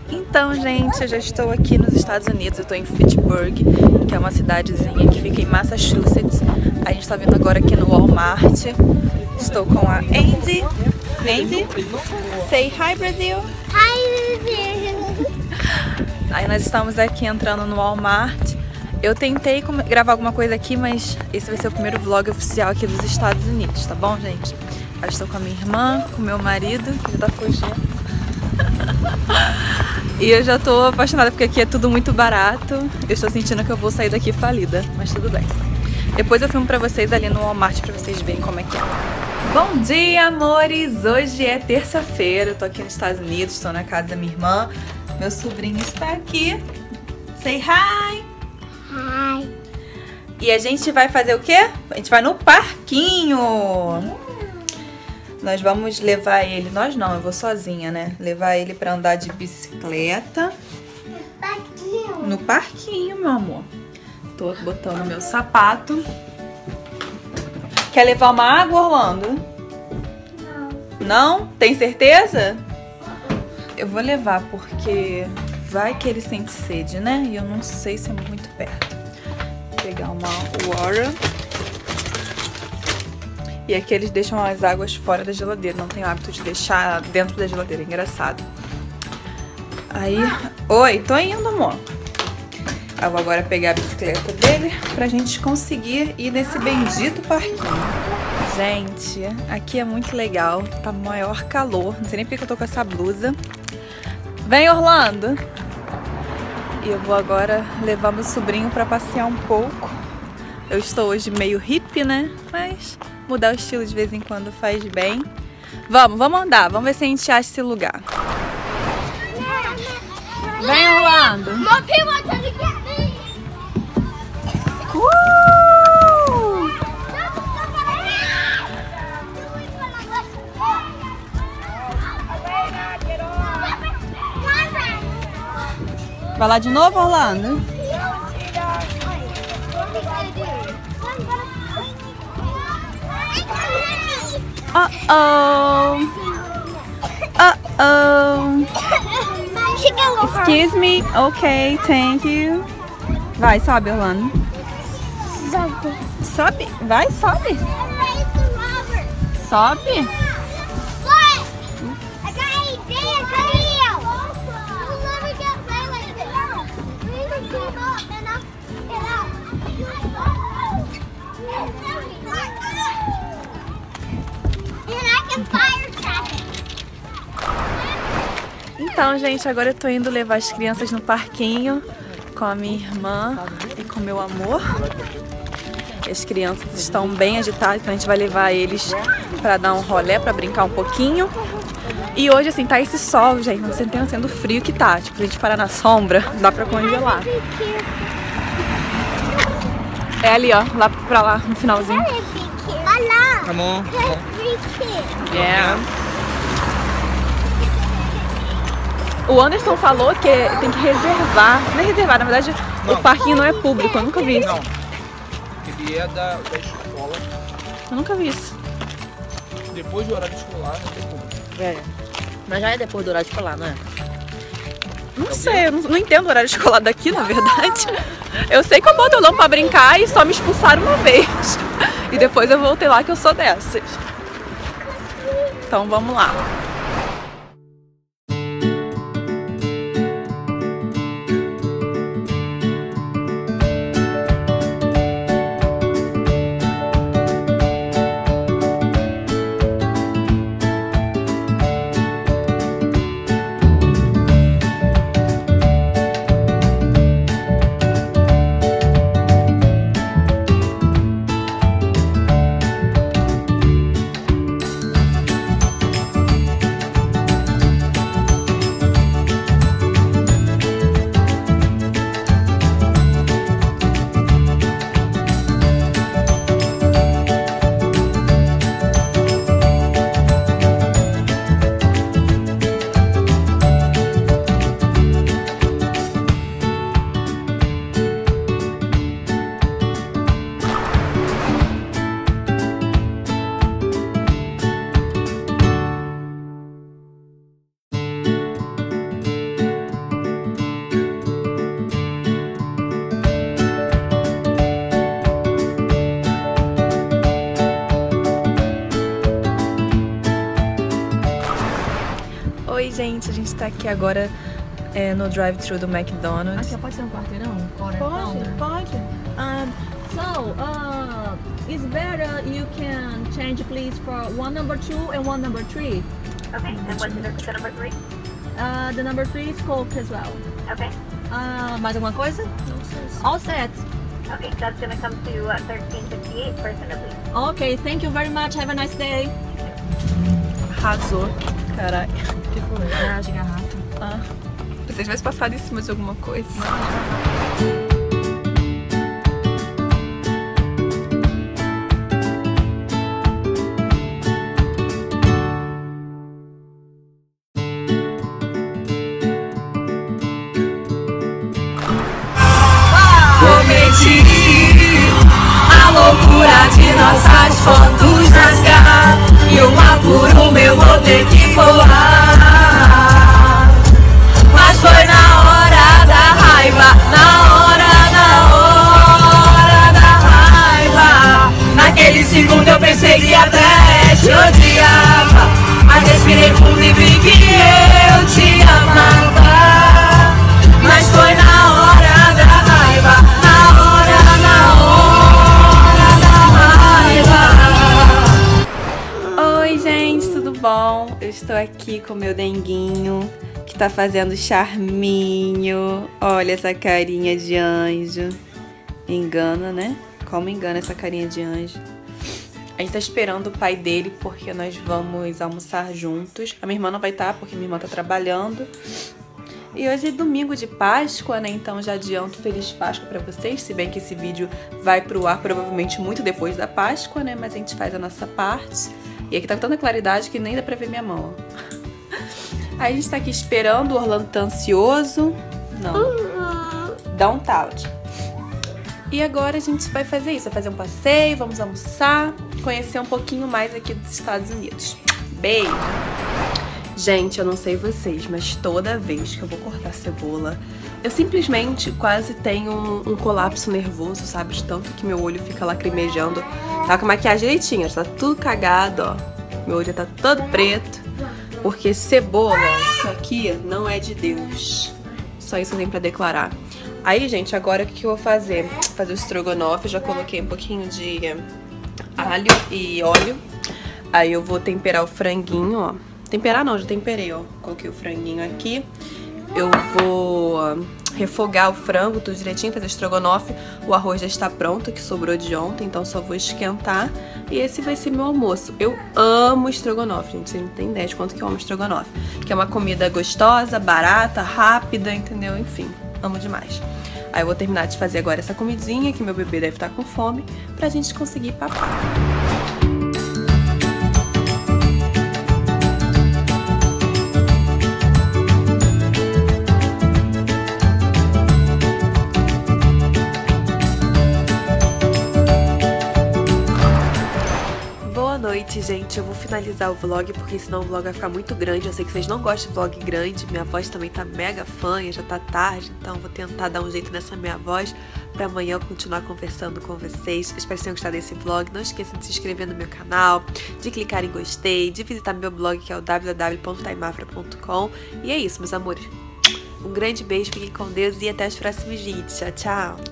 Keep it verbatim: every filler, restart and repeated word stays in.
Então, gente, eu já estou aqui nos Estados Unidos, eu estou em Fitchburg, que é uma cidadezinha que fica em Massachusetts. A gente está vindo agora aqui no Walmart. Estou com a Andy. Andy, say hi, Brasil. Hi, Brasil. Aí nós estamos aqui entrando no Walmart. Eu tentei gravar alguma coisa aqui, mas esse vai ser o primeiro vlog oficial aqui dos Estados Unidos, tá bom, gente? Eu estou com a minha irmã, com o meu marido, que já tá fugindo. E eu já tô apaixonada porque aqui é tudo muito barato. Eu estou sentindo que eu vou sair daqui falida, mas tudo bem. Depois eu filmo pra vocês ali no Walmart pra vocês verem como é que é. Bom dia, amores! Hoje é terça-feira, eu tô aqui nos Estados Unidos, estou na casa da minha irmã. Meu sobrinho está aqui. Say hi! Hi! E a gente vai fazer o quê? A gente vai no parquinho! Nós vamos levar ele, nós não, eu vou sozinha, né? Levar ele pra andar de bicicleta. No parquinho. No parquinho, meu amor. Tô botando meu sapato. Quer levar uma água, Orlando? Não. Não? Tem certeza? Eu vou levar porque vai que ele sente sede, né? E eu não sei se é muito perto. Vou pegar uma water. E aqui eles deixam as águas fora da geladeira, não tem o hábito de deixar dentro da geladeira, engraçado. Aí, oi, tô indo, amor. Eu vou agora pegar a bicicleta dele pra gente conseguir ir nesse bendito parquinho. Gente, aqui é muito legal, tá maior calor, não sei nem porque eu tô com essa blusa. Vem, Orlando! E eu vou agora levar meu sobrinho pra passear um pouco. Eu estou hoje meio hippie, né? Mas mudar o estilo de vez em quando faz bem. Vamos, vamos andar. Vamos ver se a gente acha esse lugar. Vem, Orlando. Uh! Vai lá de novo, Orlando? Uh-oh. Uh-oh. Excuse me. Okay, thank you. Vai, sobe, Orlando. Sobe. Sobe. Vai, sobe. Sobe. Então, gente, agora eu tô indo levar as crianças no parquinho com a minha irmã e com o meu amor. As crianças estão bem agitadas, então a gente vai levar eles pra dar um rolê, pra brincar um pouquinho. E hoje, assim, tá esse sol, gente, não sei se tá sendo frio que tá. Tipo, a gente parar na sombra, dá pra congelar. É ali, ó, lá pra lá, no finalzinho. Olha lá. Come on. Yeah. O Anderson falou que tem que reservar. Não é reservar, na verdade não. O parquinho não é público, eu nunca vi isso. Não, ele é da, da escola. Eu nunca vi isso. Depois do horário escolar não tem público. É, mas já é depois do horário escolar, não é? Não sei, eu não, não entendo o horário escolar daqui, na verdade. Eu sei que eu boto o Lão pra brincar e só me expulsaram uma vez. E depois eu voltei lá que eu sou dessas. Então vamos lá. gente, a gente tá aqui agora é, no drive-thru do McDonald's. Aqui pode ser um quarteirão? Quarter Pode, pounder? pode. Um, so, uh, it's better you can change please for one number two and one number three. Okay, and what's the number three? Uh, the number three is Coke as well. Okay. Uh, mais alguma coisa? All set. Okay, so that's gonna come to uh, thirteen fifty-eight per center, please. Okay, thank you very much. Have a nice day. Arrasou. Caralho. Que foi? Garrafa de garrafa. Ah, você tivesse passado em cima de alguma coisa. A loucura de nossas fotos rasgar e uma por uma eu vou ter que colar. Mas foi na hora da raiva, na hora, na hora da raiva. Naquele segundo eu pensei que até te odiava, mas respirei fundo e vi que eu te amava. Mas foi na hora da raiva, na hora, na hora da raiva. Oi, gente, tudo bom? Eu estou aqui com o meu denguinho, que tá fazendo charminho. Olha essa carinha de anjo. Engana, né? Como engana essa carinha de anjo. A gente tá esperando o pai dele porque nós vamos almoçar juntos. A minha irmã não vai estar porque minha irmã tá trabalhando. E hoje é domingo de Páscoa, né? Então já adianto Feliz Páscoa pra vocês. Se bem que esse vídeo vai pro ar provavelmente muito depois da Páscoa, né? Mas a gente faz a nossa parte. E aqui tá com tanta claridade que nem dá pra ver minha mão, ó. Aí a gente tá aqui esperando, o Orlando tá ansioso. Não. Dá um out. E agora a gente vai fazer isso, vai fazer um passeio, vamos almoçar, conhecer um pouquinho mais aqui dos Estados Unidos. Beijo! Gente, eu não sei vocês, mas toda vez que eu vou cortar cebola, eu simplesmente quase tenho um, um colapso nervoso, sabe? De tanto que meu olho fica lacrimejando. Tá com a maquiagem direitinha, tá tudo cagado, ó. Meu olho tá todo preto. Porque cebola, isso aqui não é de Deus. Só isso eu tenho pra declarar. Aí, gente, agora o que eu vou fazer? Vou fazer o estrogonofe, já coloquei um pouquinho de alho e óleo. Aí eu vou temperar o franguinho, ó. Temperar não, já temperei, ó. Coloquei o franguinho aqui. Eu vou refogar o frango, tudo direitinho, fazer estrogonofe. O arroz já está pronto, que sobrou de ontem, então só vou esquentar. E esse vai ser meu almoço. Eu amo estrogonofe, gente. Vocês não têm ideia de quanto que eu amo estrogonofe. Que é uma comida gostosa, barata, rápida, entendeu? Enfim, amo demais. Aí eu vou terminar de fazer agora essa comidinha, que meu bebê deve estar com fome, pra gente conseguir papar. Boa noite, gente. Eu vou finalizar o vlog porque senão o vlog vai ficar muito grande. Eu sei que vocês não gostam de vlog grande. Minha voz também tá mega fanha, já tá tarde. Então vou tentar dar um jeito nessa minha voz pra amanhã eu continuar conversando com vocês. Espero que vocês tenham gostado desse vlog. Não esqueçam de se inscrever no meu canal, de clicar em gostei, de visitar meu blog que é o w w w ponto taimafra ponto com. E é isso, meus amores. Um grande beijo, fiquem com Deus e até os próximos vídeos. Tchau, tchau!